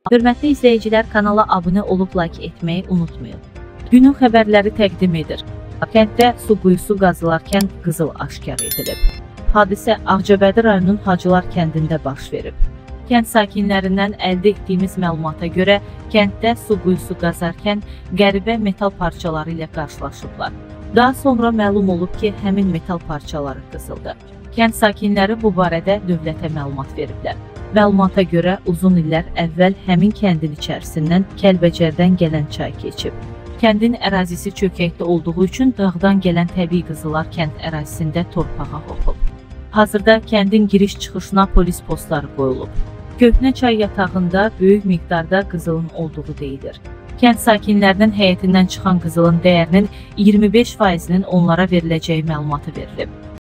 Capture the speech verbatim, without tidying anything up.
Hörmətli izləyicilər, kanala abunə olub like etməyi unutmayın. Günün xəbərləri təqdim edir. Kənddə su quyusu qazılarkən qızıl aşkar edilib. Hadisə Ağcabədi rayonunun Hacılar kəndində baş verib. Kənd sakinlərindən əldə etdiyimiz məlumata görə, kənddə su quyusu qazarkən qəribə metal parçaları ilə qarşılaşıblar. Daha sonra məlum olub ki, həmin metal parçaları qızıldı. Kənd sakinləri bu barədə dövlətə məlumat veriblər. Məlumata görə uzun illər əvvəl həmin kəndin içərisindən Kəlbəcərdən gələn çay keçib. Kəndin ərazisi çökəkdə olduğu üçün dağdan gələn təbii qızıllar kənd ərazisində torpağa hopub. Hazırda kəndin giriş-çıxışına polis postları qoyulub. Köhnə çay yatağında böyük miqdarda qızılın olduğu deyilir. Kənd sakinlərinin həyətindən çıxan qızılın dəyərinin iyirmi beş faizinin onlara veriləcəyi məlumatı verilib.